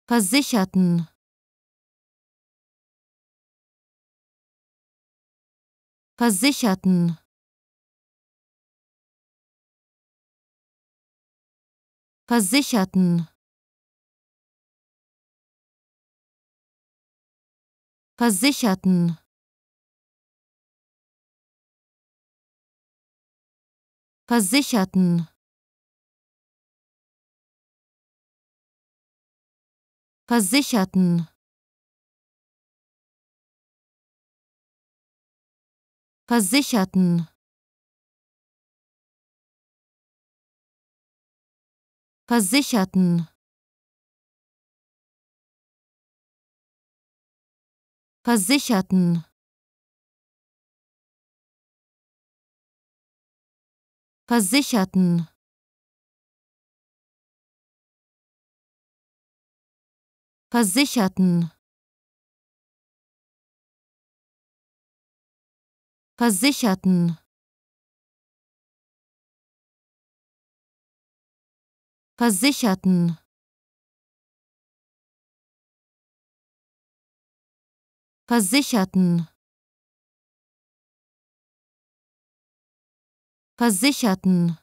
versicherten, versicherten, versicherten, versicherten, versicherten, versicherten, versicherten, versicherten, versicherten, versicherten, versicherten, versicherten, versicherten, versicherten, versicherten,